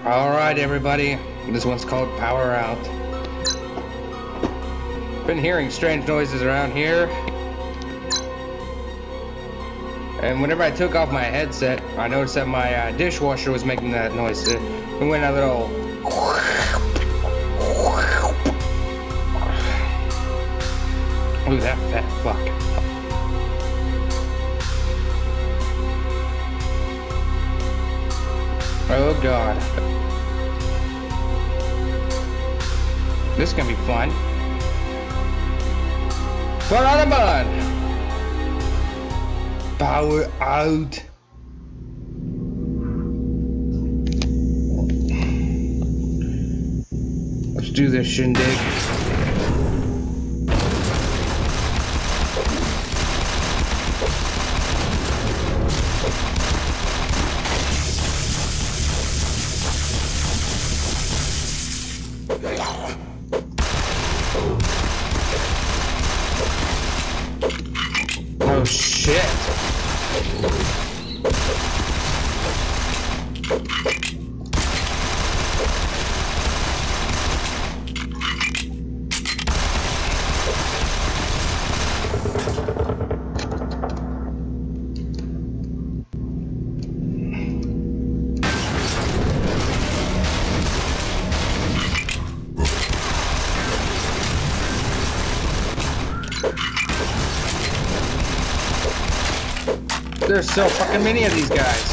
Alright everybody, this one's called Power Out. Been hearing strange noises around here. And whenever I took off my headset, I noticed that my dishwasher was making that noise. It went a little... Look at that fat fuck. Oh god. This is gonna be fun. Fun on a bun! Power out. Let's do this shindig. Oh shit. There's so fucking many of these guys.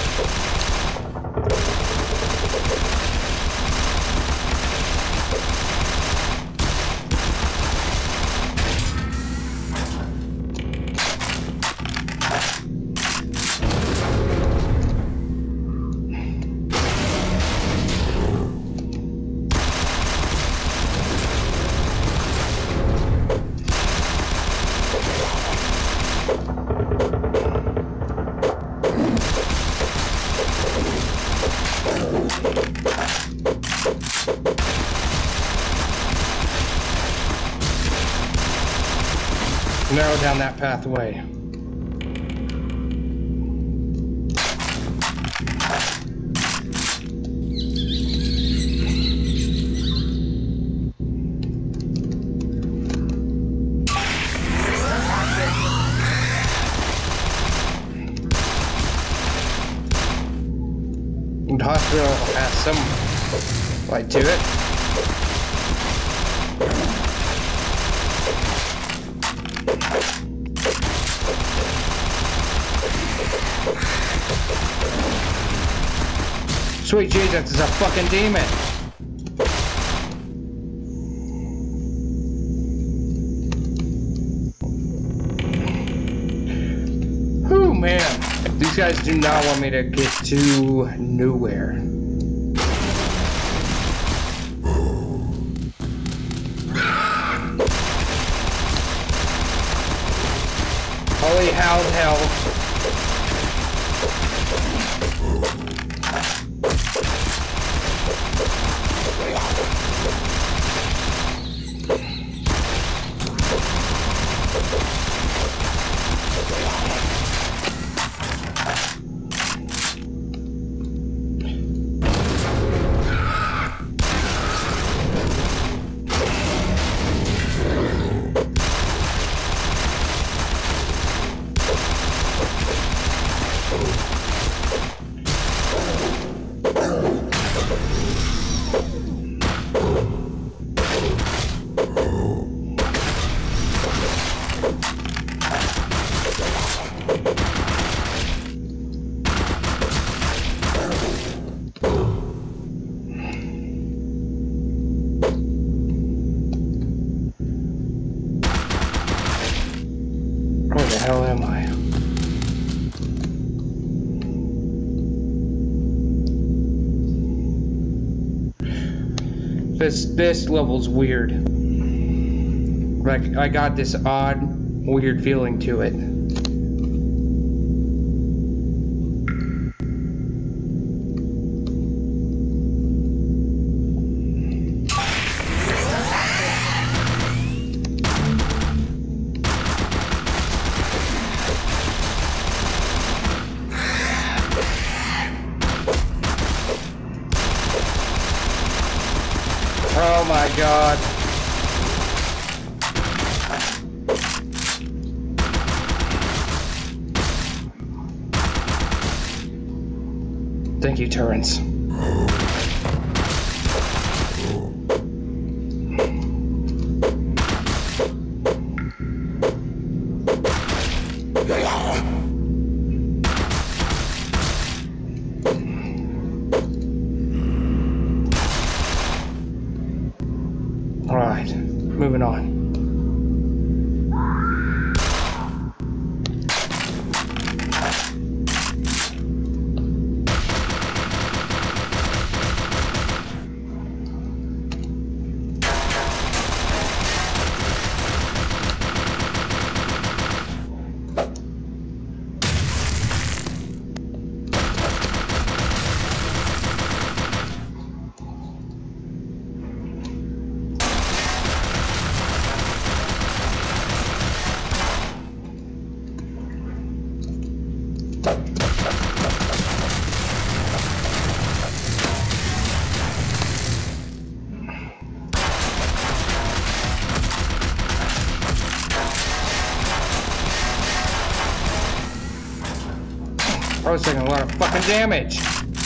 Narrow down that pathway. The hospital has some light to it. Sweet Jesus, it's a fucking demon. Whew, man. These guys do not want me to get to nowhere. Holy hell. Where the hell am I? This level's weird. Like I got this odd, weird feeling to it. Oh my god. Thank you, Terrence. Alright, moving on. I was taking a lot of fucking damage.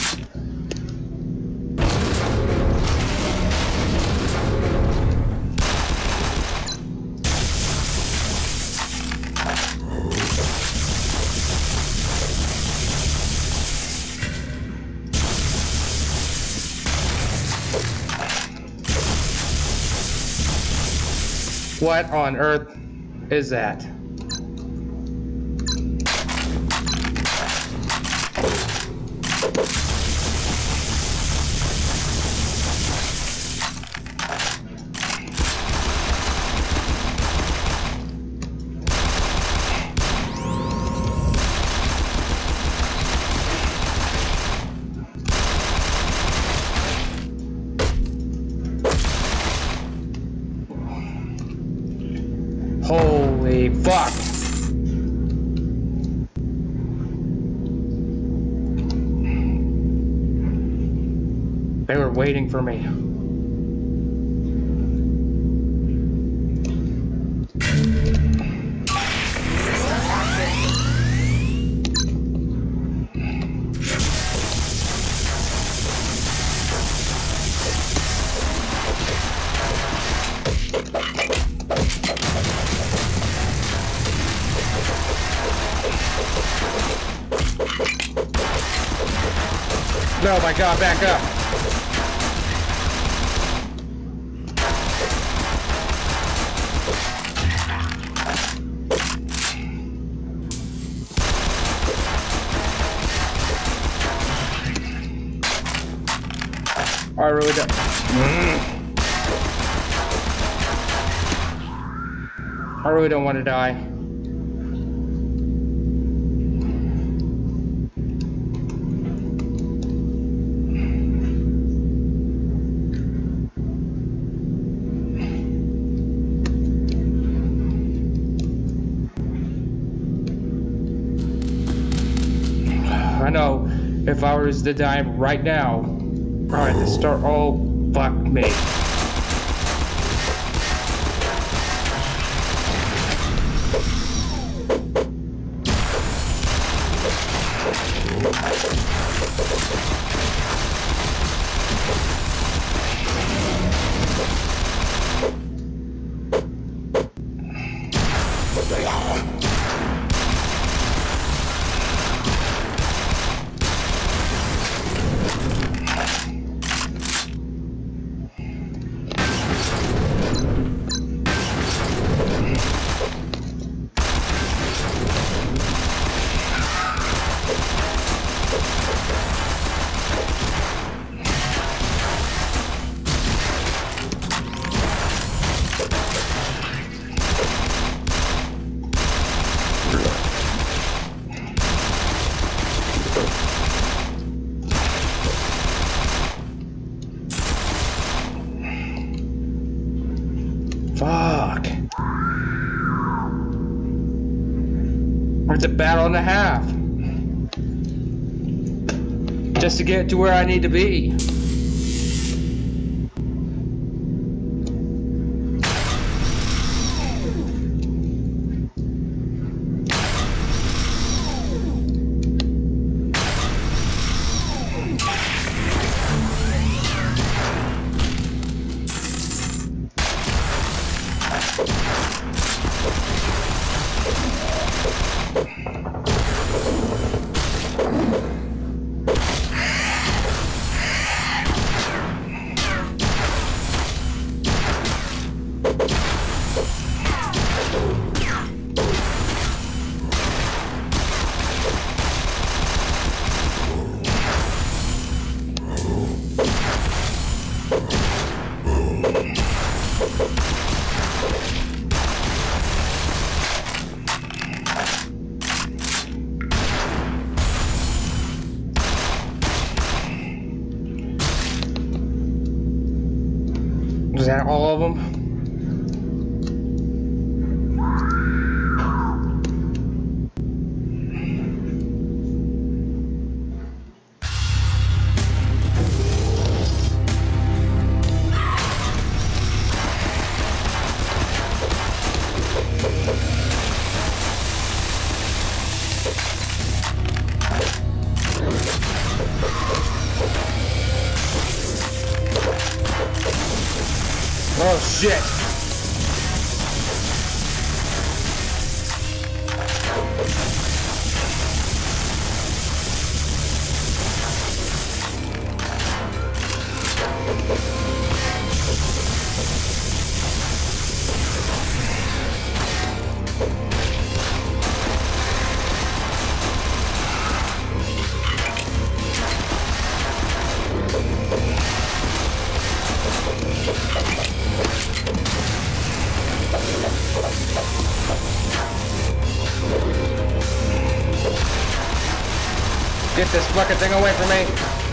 What on earth is that? Holy fuck! They were waiting for me. Oh my god, back up! I really don't. I really don't want to die. I know if I was to die right now, I'd have to start. Oh, fuck me. Fuck. It's a battle and a half. Just to get to where I need to be. Is that all of them? Oh shit! Get this fucking thing away from me!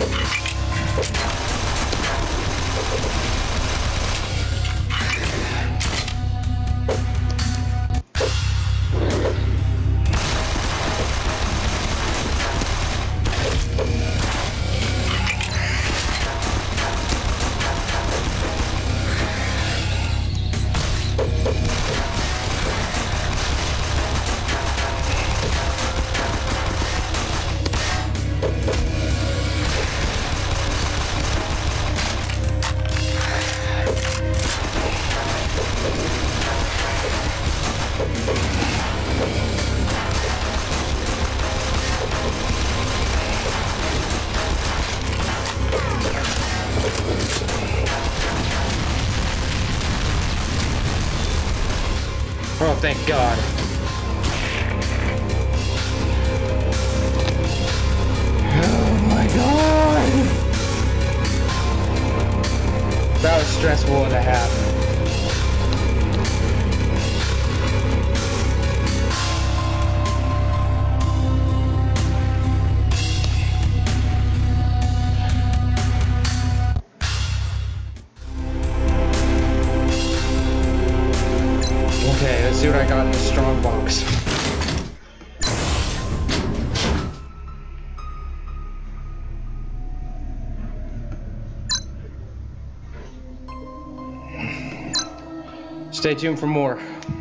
Oh, thank God. Oh my God. That was stressful and a half. Okay, let's see what I got in the strong box. Stay tuned for more.